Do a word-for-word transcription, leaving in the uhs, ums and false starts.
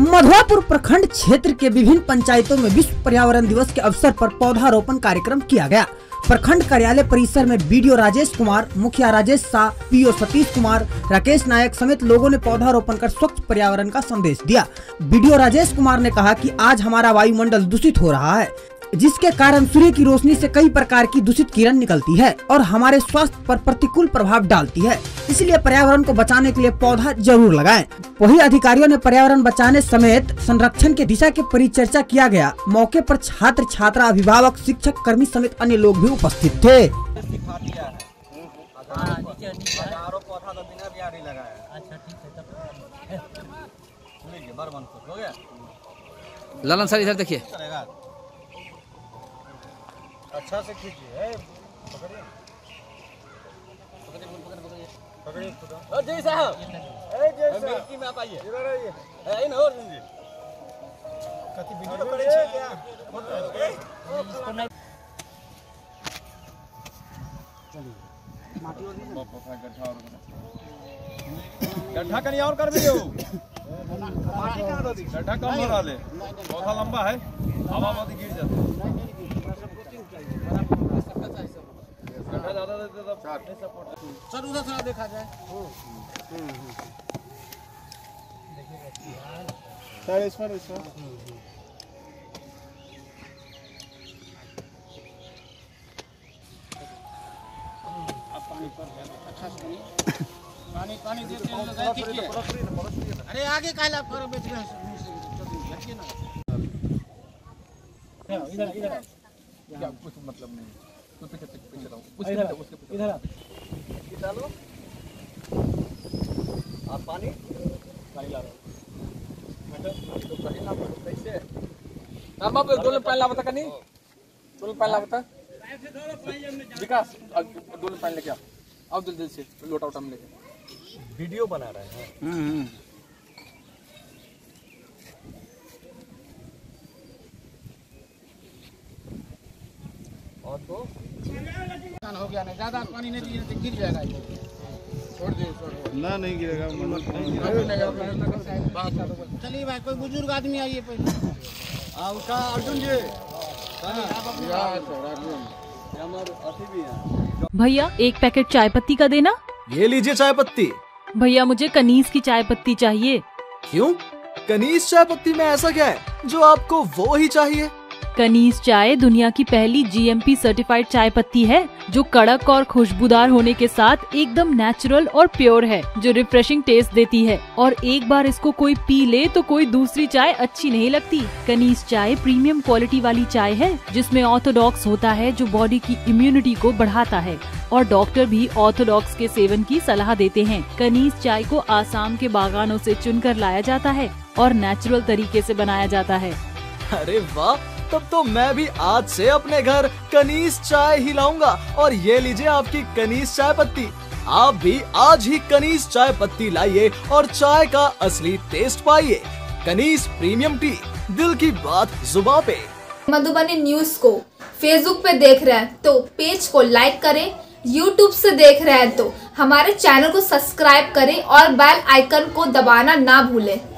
मधुआपुर प्रखंड क्षेत्र के विभिन्न पंचायतों में विश्व पर्यावरण दिवस के अवसर पर पौधारोपण कार्यक्रम किया गया। प्रखंड कार्यालय परिसर में बीडीओ राजेश कुमार, मुखिया राजेश शाह, पीओ सतीश कुमार, राकेश नायक समेत लोगों ने पौधारोपण कर स्वच्छ पर्यावरण का संदेश दिया। बीडीओ राजेश कुमार ने कहा कि आज हमारा वायुमंडल दूषित हो रहा है, जिसके कारण सूर्य की रोशनी से कई प्रकार की दूषित किरण निकलती है और हमारे स्वास्थ्य पर प्रतिकूल प्रभाव डालती है। इसलिए पर्यावरण को बचाने के लिए पौधा जरूर लगाएं। वहीं अधिकारियों ने पर्यावरण बचाने समेत संरक्षण के दिशा के परिचर्चा किया गया। मौके पर छात्र, छात्रा, अभिभावक, शिक्षक, कर्मी समेत अन्य लोग भी उपस्थित थे। लालन सर इधर देखिए, अच्छा से खींचिए, पकड़िए पकड़िए पकड़िए पकड़िए जय साहब, ए जय साहब मिल्की में आप आइए, इधर आइए, ए इन और जी कति वीडियो करे छे क्या चलिए माटी और दीजिए गड्ढा और गड्ढा कहीं और कर दियो, माटी कहां दो दी, गड्ढा कम हो रहा है, पौधा लंबा है, हवा में गिर जाता है, सर उधर थोड़ा देखा जाए। सर इस पर इस पर पानी पर अच्छा से पानी पानी देते हैं लोग, ठीक है। अरे आगे काहे ला कर बेच रहे हैं, देखिए ना इधर इधर क्या कुछ मतलब नहीं, तो पीछे पीछे रहो, उसके उसके इधर डालो आप पानी पानी ला रहे हो तो कहीं ना कैसे हम आप दो पानी ला बता कनी दो पानी ला बता विकास दो पानी लेके आओ जल्दी से लोटा उठा में लेके वीडियो बना रहे हैं। हम्म और तो हो गया ना, ज्यादा पानी नहीं दीजिए तो गिर जाएगा, छोड़ दे ना, नहीं गिरेगा, चलिए भाई कोई बुजुर्ग आदमी आइए पहले, हाँ उसका अर्जुन जी भैया एक पैकेट चाय पत्ती का देना। ये लीजिए चाय पत्ती। भैया मुझे कनीज की चाय पत्ती चाहिए। क्यों? कनीज चाय पत्ती में ऐसा क्या है जो आपको वो ही चाहिए? कनीज चाय दुनिया की पहली जीएमपी सर्टिफाइड चाय पत्ती है, जो कड़क और खुशबूदार होने के साथ एकदम नेचुरल और प्योर है, जो रिफ्रेशिंग टेस्ट देती है और एक बार इसको कोई पी ले तो कोई दूसरी चाय अच्छी नहीं लगती। कनीज चाय प्रीमियम क्वालिटी वाली चाय है, जिसमें ऑर्थोडॉक्स होता है, जो बॉडी की इम्यूनिटी को बढ़ाता है और डॉक्टर भी ऑर्थोडॉक्स के सेवन की सलाह देते हैं। कनीज चाय को आसाम के बागानों से चुनकर लाया जाता है और नेचुरल तरीके से बनाया जाता है। अरे वाह, तब तो मैं भी आज से अपने घर कनीज चाय ही लाऊंगा। और ये लीजिए आपकी कनीज चाय पत्ती। आप भी आज ही कनीज चाय पत्ती लाइए और चाय का असली टेस्ट पाइए। कनीज प्रीमियम टी, दिल की बात जुबान पे। मधुबनी न्यूज को फेसबुक पे देख रहे हैं तो पेज को लाइक करें, यूट्यूब से देख रहे हैं तो हमारे चैनल को सब्सक्राइब करें और बेल आइकन को दबाना ना भूलें।